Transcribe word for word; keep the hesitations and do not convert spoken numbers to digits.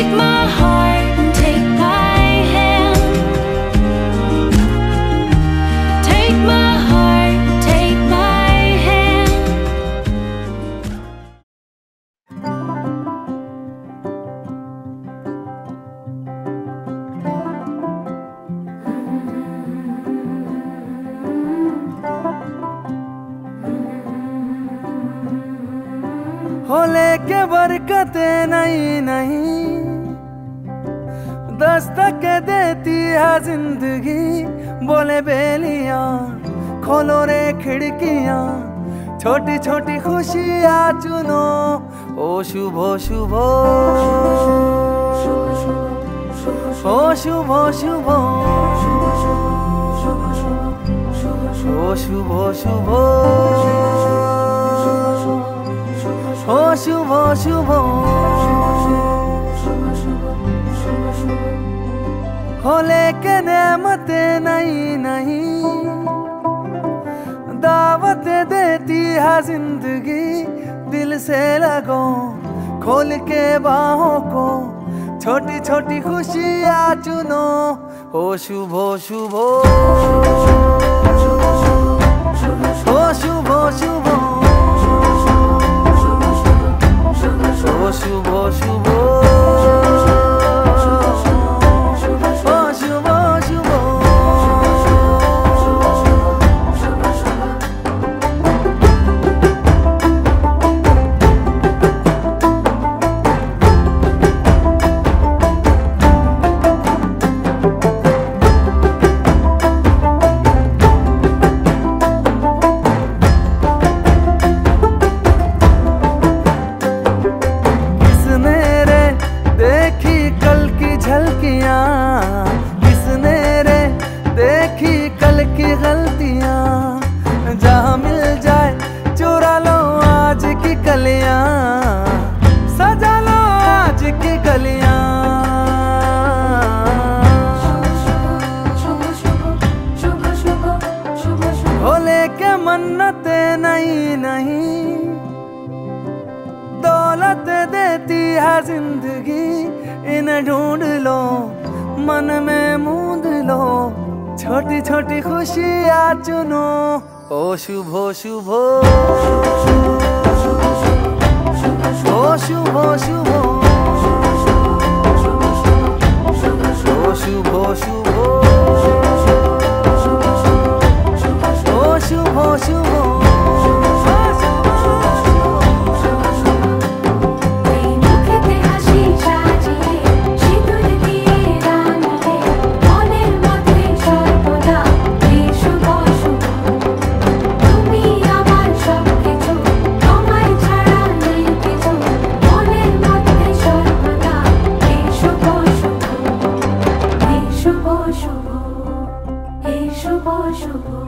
Take my heart and take my hand. Take my heart and take my hand. हो लेके बरकते नहीं नहीं दस्तक देती है जिंदगी। बोले बेलियां खोलो रे खिड़कियां, छोटी छोटी खुशियां चुनो। ओ शुभो शुभो ओ शुभो शुभो ओ शुभो शुभो ओ शुभो शुभो हो लेके नेमते नहीं नहीं दावत देती है जिंदगी। दिल से लगो खोल के बाहों को, छोटी छोटी खुशियां चुनो। ओ शुभो शुभो ओ शुभो शुभो ओ शुभो शुभो ओ शुभो शुभो। किसने रे देखी कल की गलतियां, जहां मिल जाए चुरा लो आज की कलियां, सजा लो आज की कलियां। हो लेके मन्नते नहीं नहीं दौलत देती है जिंदगी। इन्हें ढूंढ लो मन में मूंद लो, छोटी छोटी खुशियां चुनो। ओ शुभो शुभो ओ शुभो शुभो ओ शुभो शुभो ओ शुभो शुभो। শুভ শুভ